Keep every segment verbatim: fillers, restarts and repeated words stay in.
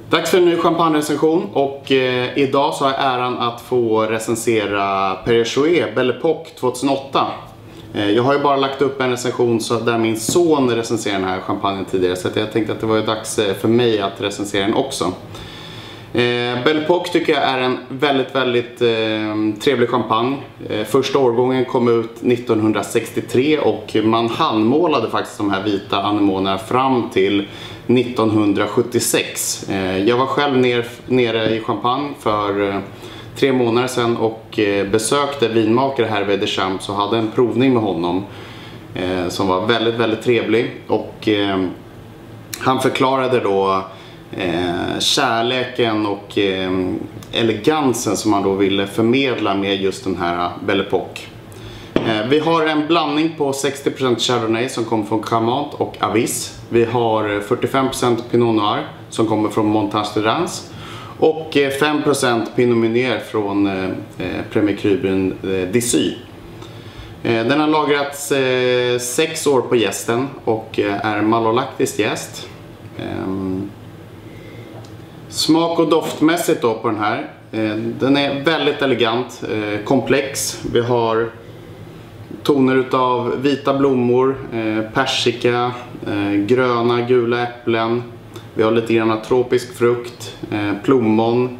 Dags för en ny champagnerecension och eh, idag så har jag äran att få recensera Perrier-Jouët Belle Époque tjugohundraåtta. Eh, jag har ju bara lagt upp en recension så där min son recenserade den här champagnen tidigare, så att jag tänkte att det var ju dags för mig att recensera den också. Eh, Belle Époque tycker jag är en väldigt, väldigt eh, trevlig champagne. Eh, första årgången kom ut nittonhundrasextiotre och man handmålade faktiskt de här vita anemonerna fram till nittonhundrasjuttiosex. Eh, jag var själv ner, nere i Champagne för eh, tre månader sedan och eh, besökte vinmakare Hervé Deschamps och hade en provning med honom eh, som var väldigt, väldigt trevlig. Och eh, han förklarade då Eh, kärleken och eh, elegansen som man då ville förmedla med just den här Belle Époque. Eh, vi har en blandning på sextio procent Chardonnay som kommer från Cremant och Avis. Vi har fyrtiofem procent Pinot Noir som kommer från Montage de Reims och eh, fem procent Pinot Meunier från eh, Premier Cru Brun eh, d'Issy. Eh, den har lagrats eh, sex år på jästen och eh, är malolaktisk jäst. Eh, Smak- och doftmässigt då på den här. Den är väldigt elegant, komplex. Vi har toner utav vita blommor, persika, gröna, gula äpplen. Vi har lite grann tropisk frukt, plommon.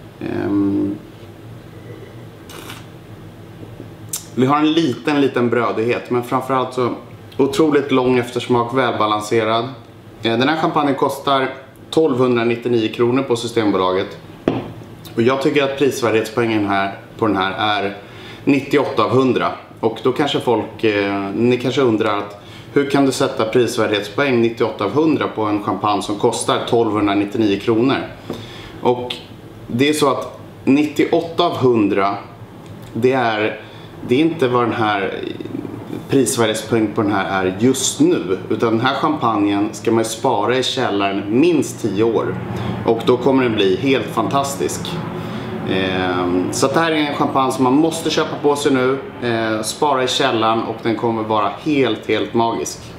Vi har en liten, liten brödighet, men framförallt så otroligt lång eftersmak, välbalanserad. Den här champagnen kostar tolvhundranittionio kronor på Systembolaget. Och jag tycker att prisvärdighetspoängen här på den här är nittioåtta av hundra. Och då kanske folk, eh, ni kanske undrar att hur kan du sätta prisvärdighetspoäng nittioåtta av hundra på en champagne som kostar tolvhundranittionio kronor? Och det är så att nittioåtta av hundra, det är, det är inte vad den här prisvärdespunkt på den här är just nu, utan den här champagnen ska man spara i källaren minst tio år och då kommer den bli helt fantastisk. Eh, så det här är en champagne som man måste köpa på sig nu, eh, spara i källaren, och den kommer vara helt helt magisk.